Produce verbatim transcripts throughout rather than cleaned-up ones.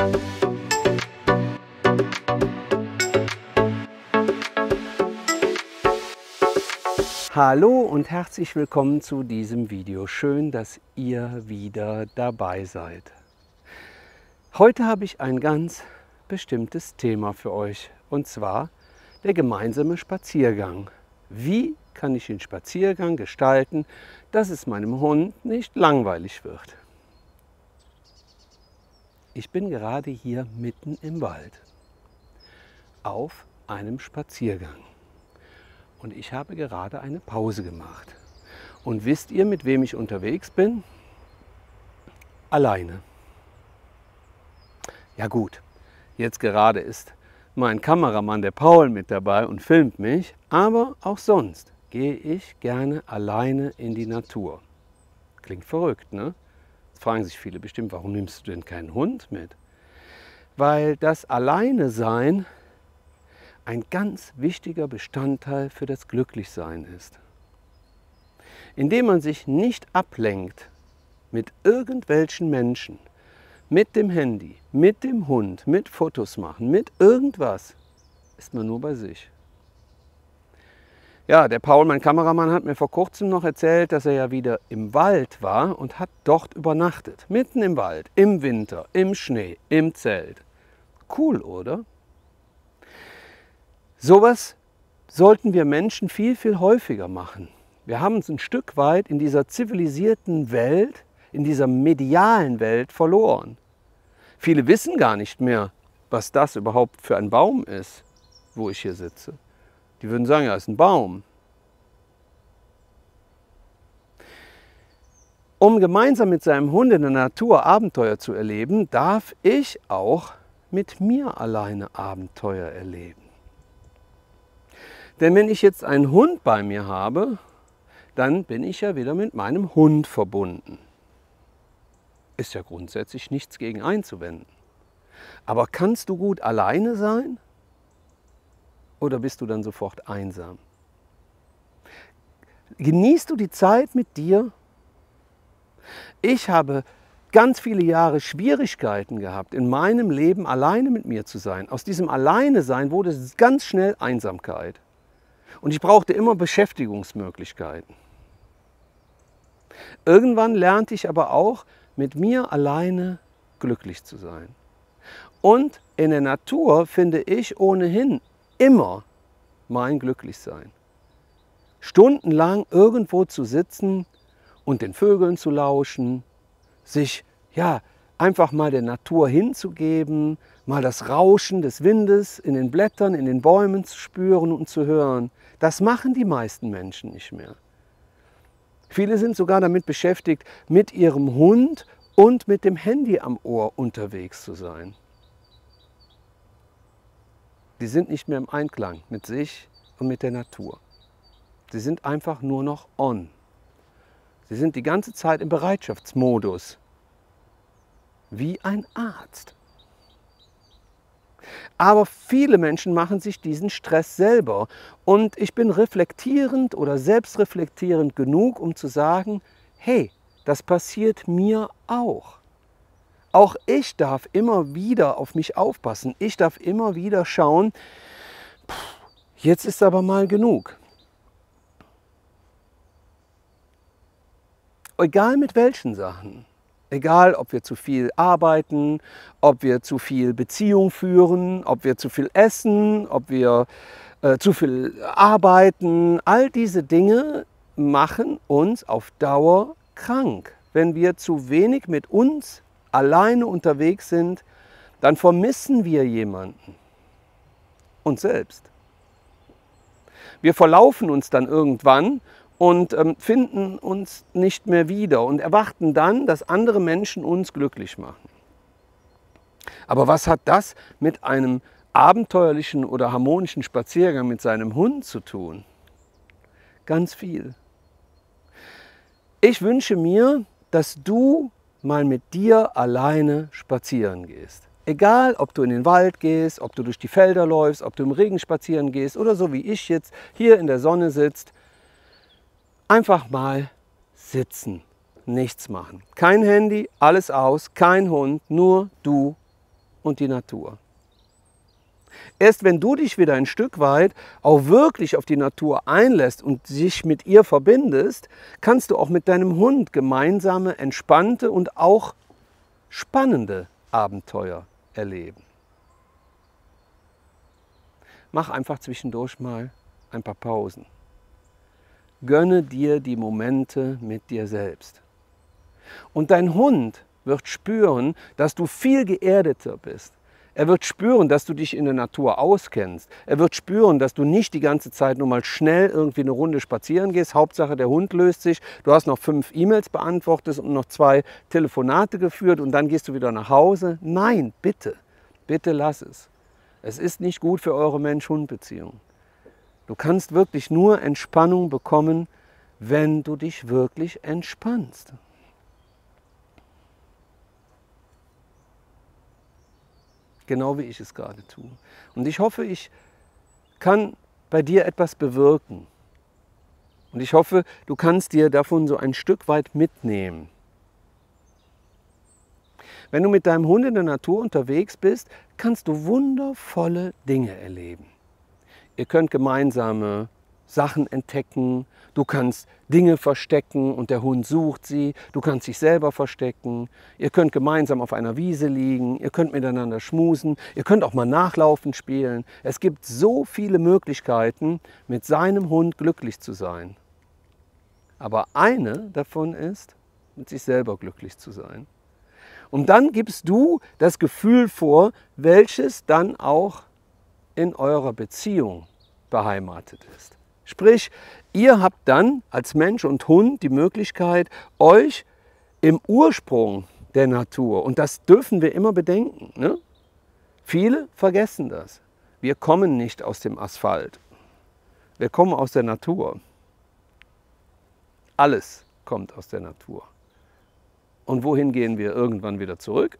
Hallo und herzlich willkommen zu diesem Video. Schön, dass ihr wieder dabei seid. Heute habe ich ein ganz bestimmtes Thema für euch, und zwar der gemeinsame Spaziergang. Wie kann ich den Spaziergang gestalten, dass es meinem Hund nicht langweilig wird? Ich bin gerade hier mitten im Wald auf einem Spaziergang. Und ich habe gerade eine Pause gemacht. Und wisst ihr, mit wem ich unterwegs bin? Alleine. Ja gut, jetzt gerade ist mein Kameramann, der Paul, mit dabei und filmt mich. Aber auch sonst gehe ich gerne alleine in die Natur. Klingt verrückt, ne? Jetzt fragen sich viele bestimmt, warum nimmst du denn keinen Hund mit? Weil das Alleine-Sein ein ganz wichtiger Bestandteil für das Glücklichsein ist. Indem man sich nicht ablenkt mit irgendwelchen Menschen, mit dem Handy, mit dem Hund, mit Fotos machen, mit irgendwas, ist man nur bei sich. Ja, der Paul, mein Kameramann, hat mir vor kurzem noch erzählt, dass er ja wieder im Wald war und hat dort übernachtet. Mitten im Wald, im Winter, im Schnee, im Zelt. Cool, oder? Sowas sollten wir Menschen viel, viel häufiger machen. Wir haben uns ein Stück weit in dieser zivilisierten Welt, in dieser medialen Welt verloren. Viele wissen gar nicht mehr, was das überhaupt für ein Baum ist, wo ich hier sitze. Die würden sagen, ja, es ist ein Baum. Um gemeinsam mit seinem Hund in der Natur Abenteuer zu erleben, darf ich auch mit mir alleine Abenteuer erleben. Denn wenn ich jetzt einen Hund bei mir habe, dann bin ich ja wieder mit meinem Hund verbunden. Ist ja grundsätzlich nichts gegen einzuwenden. Aber kannst du gut alleine sein? Oder bist du dann sofort einsam? Genießt du die Zeit mit dir? Ich habe ganz viele Jahre Schwierigkeiten gehabt, in meinem Leben alleine mit mir zu sein. Aus diesem Alleine-Sein wurde ganz schnell Einsamkeit. Und ich brauchte immer Beschäftigungsmöglichkeiten. Irgendwann lernte ich aber auch, mit mir alleine glücklich zu sein. Und in der Natur finde ich ohnehin immer mein Glücklichsein. Stundenlang irgendwo zu sitzen und den Vögeln zu lauschen, sich ja, einfach mal der Natur hinzugeben, mal das Rauschen des Windes in den Blättern, in den Bäumen zu spüren und zu hören. Das machen die meisten Menschen nicht mehr. Viele sind sogar damit beschäftigt, mit ihrem Hund und mit dem Handy am Ohr unterwegs zu sein. Die sind nicht mehr im Einklang mit sich und mit der Natur. Sie sind einfach nur noch on. Sie sind die ganze Zeit im Bereitschaftsmodus. Wie ein Arzt. Aber viele Menschen machen sich diesen Stress selber. Und ich bin reflektierend oder selbstreflektierend genug, um zu sagen, hey, das passiert mir auch. Auch ich darf immer wieder auf mich aufpassen. Ich darf immer wieder schauen, pff, jetzt ist aber mal genug. Egal mit welchen Sachen. Egal, ob wir zu viel arbeiten, ob wir zu viel Beziehung führen, ob wir zu viel essen, ob wir äh, zu viel arbeiten. All diese Dinge machen uns auf Dauer krank. Wenn wir zu wenig mit uns alleine unterwegs sind, dann vermissen wir jemanden. Uns selbst. Wir verlaufen uns dann irgendwann und ähm, finden uns nicht mehr wieder und erwarten dann, dass andere Menschen uns glücklich machen. Aber was hat das mit einem abenteuerlichen oder harmonischen Spaziergang mit seinem Hund zu tun? Ganz viel. Ich wünsche mir, dass du mal mit dir alleine spazieren gehst. Egal, ob du in den Wald gehst, ob du durch die Felder läufst, ob du im Regen spazieren gehst oder so wie ich jetzt hier in der Sonne sitzt. Einfach mal sitzen, nichts machen. Kein Handy, alles aus, kein Hund, nur du und die Natur. Erst wenn du dich wieder ein Stück weit auch wirklich auf die Natur einlässt und dich mit ihr verbindest, kannst du auch mit deinem Hund gemeinsame, entspannte und auch spannende Abenteuer erleben. Mach einfach zwischendurch mal ein paar Pausen. Gönne dir die Momente mit dir selbst. Und dein Hund wird spüren, dass du viel geerdeter bist. Er wird spüren, dass du dich in der Natur auskennst. Er wird spüren, dass du nicht die ganze Zeit nur mal schnell irgendwie eine Runde spazieren gehst. Hauptsache der Hund löst sich. Du hast noch fünf E-Mails beantwortet und noch zwei Telefonate geführt und dann gehst du wieder nach Hause. Nein, bitte, bitte lass es. Es ist nicht gut für eure Mensch-Hund-Beziehung. Du kannst wirklich nur Entspannung bekommen, wenn du dich wirklich entspannst. Genau wie ich es gerade tue. Und ich hoffe, ich kann bei dir etwas bewirken. Und ich hoffe, du kannst dir davon so ein Stück weit mitnehmen. Wenn du mit deinem Hund in der Natur unterwegs bist, kannst du wundervolle Dinge erleben. Ihr könnt gemeinsame Sachen entdecken, du kannst Dinge verstecken und der Hund sucht sie, du kannst dich selber verstecken, ihr könnt gemeinsam auf einer Wiese liegen, ihr könnt miteinander schmusen, ihr könnt auch mal nachlaufen spielen. Es gibt so viele Möglichkeiten, mit seinem Hund glücklich zu sein. Aber eine davon ist, mit sich selber glücklich zu sein. Und dann gibst du das Gefühl vor, welches dann auch in eurer Beziehung beheimatet ist. Sprich, ihr habt dann als Mensch und Hund die Möglichkeit, euch im Ursprung der Natur, und das dürfen wir immer bedenken, ne? Viele vergessen das. Wir kommen nicht aus dem Asphalt. Wir kommen aus der Natur. Alles kommt aus der Natur. Und wohin gehen wir irgendwann wieder zurück?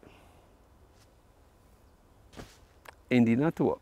In die Natur.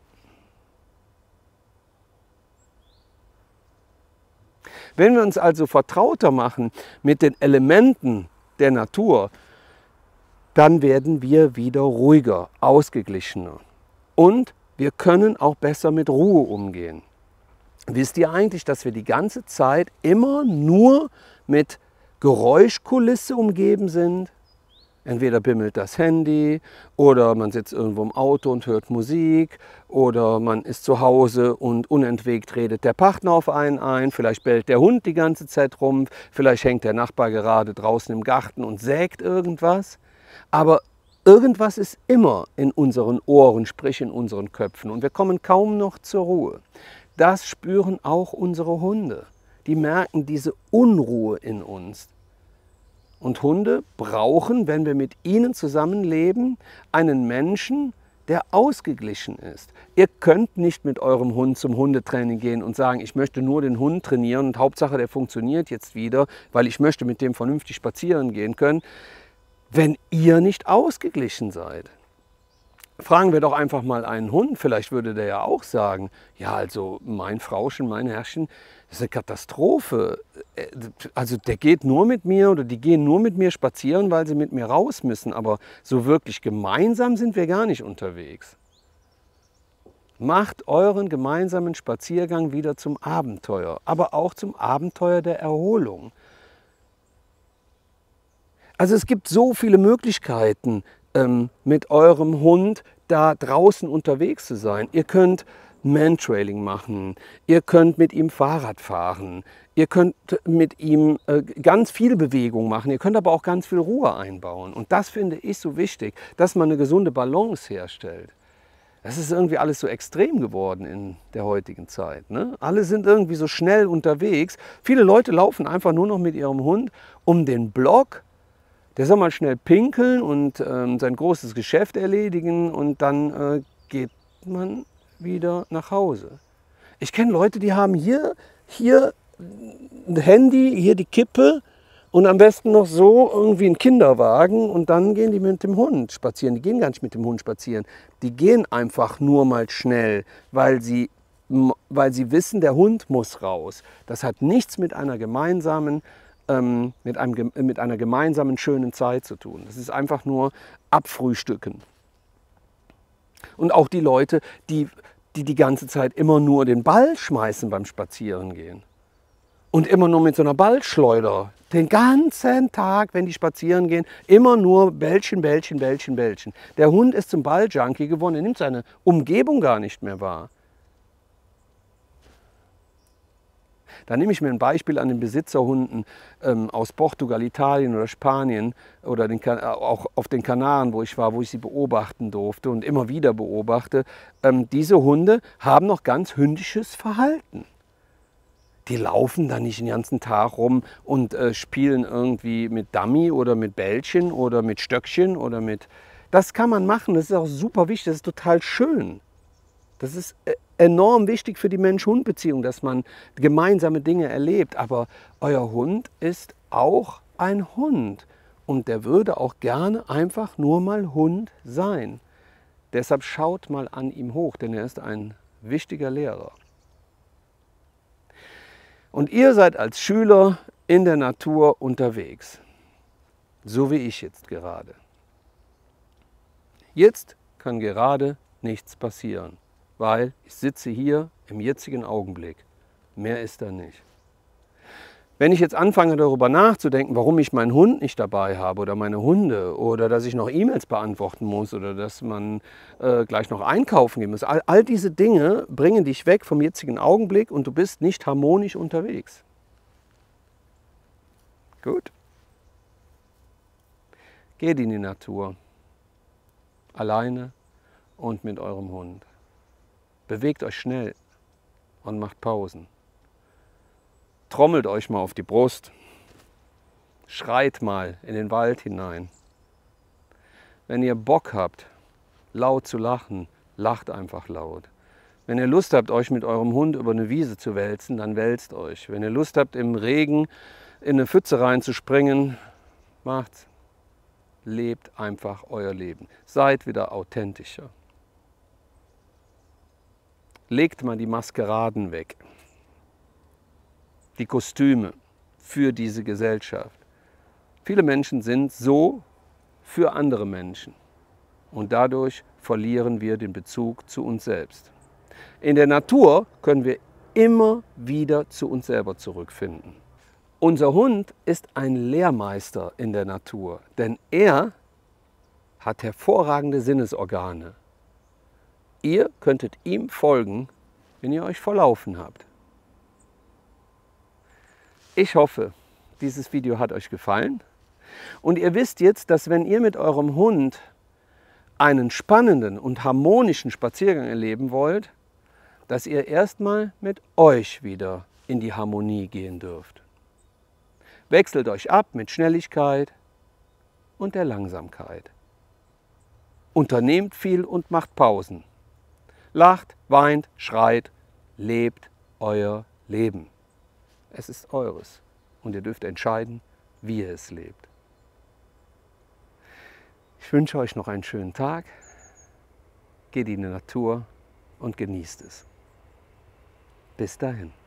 Wenn wir uns also vertrauter machen mit den Elementen der Natur, dann werden wir wieder ruhiger, ausgeglichener. Und wir können auch besser mit Ruhe umgehen. Wisst ihr eigentlich, dass wir die ganze Zeit immer nur mit Geräuschkulisse umgeben sind? Entweder bimmelt das Handy oder man sitzt irgendwo im Auto und hört Musik oder man ist zu Hause und unentwegt redet der Partner auf einen ein, vielleicht bellt der Hund die ganze Zeit rum, vielleicht hängt der Nachbar gerade draußen im Garten und sägt irgendwas. Aber irgendwas ist immer in unseren Ohren, sprich in unseren Köpfen, und wir kommen kaum noch zur Ruhe. Das spüren auch unsere Hunde. Die merken diese Unruhe in uns. Und Hunde brauchen, wenn wir mit ihnen zusammenleben, einen Menschen, der ausgeglichen ist. Ihr könnt nicht mit eurem Hund zum Hundetraining gehen und sagen, ich möchte nur den Hund trainieren und Hauptsache der funktioniert jetzt wieder, weil ich möchte mit dem vernünftig spazieren gehen können, wenn ihr nicht ausgeglichen seid. Fragen wir doch einfach mal einen Hund, vielleicht würde der ja auch sagen, ja, also mein Frauchen, mein Herrchen, das ist eine Katastrophe. Also der geht nur mit mir oder die gehen nur mit mir spazieren, weil sie mit mir raus müssen, aber so wirklich gemeinsam sind wir gar nicht unterwegs. Macht euren gemeinsamen Spaziergang wieder zum Abenteuer, aber auch zum Abenteuer der Erholung. Also es gibt so viele Möglichkeiten, ähm, mit eurem Hund da draußen unterwegs zu sein. Ihr könnt Mantrailing machen, ihr könnt mit ihm Fahrrad fahren, ihr könnt mit ihm äh, ganz viel Bewegung machen, ihr könnt aber auch ganz viel Ruhe einbauen. Und das finde ich so wichtig, dass man eine gesunde Balance herstellt. Das ist irgendwie alles so extrem geworden in der heutigen Zeit, ne? Alle sind irgendwie so schnell unterwegs. Viele Leute laufen einfach nur noch mit ihrem Hund um den Block. Der soll mal schnell pinkeln und ähm, sein großes Geschäft erledigen und dann äh, geht man wieder nach Hause. Ich kenne Leute, die haben hier, hier ein Handy, hier die Kippe und am besten noch so irgendwie einen Kinderwagen und dann gehen die mit dem Hund spazieren. Die gehen gar nicht mit dem Hund spazieren. Die gehen einfach nur mal schnell, weil sie, weil sie wissen, der Hund muss raus. Das hat nichts mit einer gemeinsamen Mit, einem, mit einer gemeinsamen schönen Zeit zu tun. Das ist einfach nur abfrühstücken. Und auch die Leute, die die die ganze Zeit immer nur den Ball schmeißen beim Spazierengehen. Und immer nur mit so einer Ballschleuder. Den ganzen Tag, wenn die spazieren gehen, immer nur Bällchen, Bällchen, Bällchen, Bällchen. Der Hund ist zum Balljunkie geworden, er nimmt seine Umgebung gar nicht mehr wahr. Da nehme ich mir ein Beispiel an den Besitzerhunden ähm, aus Portugal, Italien oder Spanien oder den, auch auf den Kanaren, wo ich war, wo ich sie beobachten durfte und immer wieder beobachte. Ähm, diese Hunde haben noch ganz hündisches Verhalten. Die laufen da nicht den ganzen Tag rum und äh, spielen irgendwie mit Dummy oder mit Bällchen oder mit Stöckchen oder mit... Das kann man machen, das ist auch super wichtig, das ist total schön. Das ist enorm wichtig für die Mensch-Hund-Beziehung, dass man gemeinsame Dinge erlebt. Aber euer Hund ist auch ein Hund und der würde auch gerne einfach nur mal Hund sein. Deshalb schaut mal an ihm hoch, denn er ist ein wichtiger Lehrer. Und ihr seid als Schüler in der Natur unterwegs, so wie ich jetzt gerade. Jetzt kann gerade nichts passieren, weil ich sitze hier im jetzigen Augenblick. Mehr ist da nicht. Wenn ich jetzt anfange darüber nachzudenken, warum ich meinen Hund nicht dabei habe oder meine Hunde oder dass ich noch E-Mails beantworten muss oder dass man äh, gleich noch einkaufen gehen muss, all, all diese Dinge bringen dich weg vom jetzigen Augenblick und du bist nicht harmonisch unterwegs. Gut? Geht in die Natur, alleine und mit eurem Hund. Bewegt euch schnell und macht Pausen. Trommelt euch mal auf die Brust. Schreit mal in den Wald hinein. Wenn ihr Bock habt, laut zu lachen, lacht einfach laut. Wenn ihr Lust habt, euch mit eurem Hund über eine Wiese zu wälzen, dann wälzt euch. Wenn ihr Lust habt, im Regen in eine Pfütze reinzuspringen, macht's. Lebt einfach euer Leben. Seid wieder authentischer. Legt mal die Maskeraden weg. Die Kostüme für diese Gesellschaft. Viele Menschen sind so für andere Menschen und dadurch verlieren wir den Bezug zu uns selbst. In der Natur können wir immer wieder zu uns selber zurückfinden. Unser Hund ist ein Lehrmeister in der Natur, denn er hat hervorragende Sinnesorgane. Ihr könntet ihm folgen, wenn ihr euch verlaufen habt. Ich hoffe, dieses Video hat euch gefallen und ihr wisst jetzt, dass wenn ihr mit eurem Hund einen spannenden und harmonischen Spaziergang erleben wollt, dass ihr erstmal mit euch wieder in die Harmonie gehen dürft. Wechselt euch ab mit Schnelligkeit und der Langsamkeit. Unternehmt viel und macht Pausen. Lacht, weint, schreit, lebt euer Leben. Es ist eures und ihr dürft entscheiden, wie ihr es lebt. Ich wünsche euch noch einen schönen Tag. Geht in die Natur und genießt es. Bis dahin.